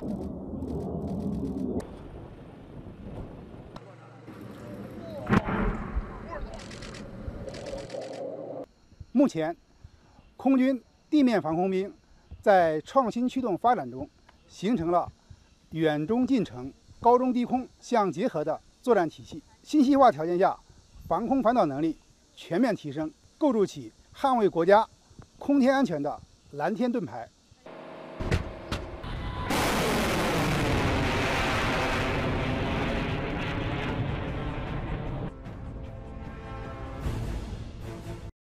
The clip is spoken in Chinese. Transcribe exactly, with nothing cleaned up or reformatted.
目前，空军地面防空兵在创新驱动发展中，形成了远中近程、高中低空相结合的作战体系。信息化条件下，防空反导能力全面提升，构筑起捍卫国家空天安全的蓝天盾牌。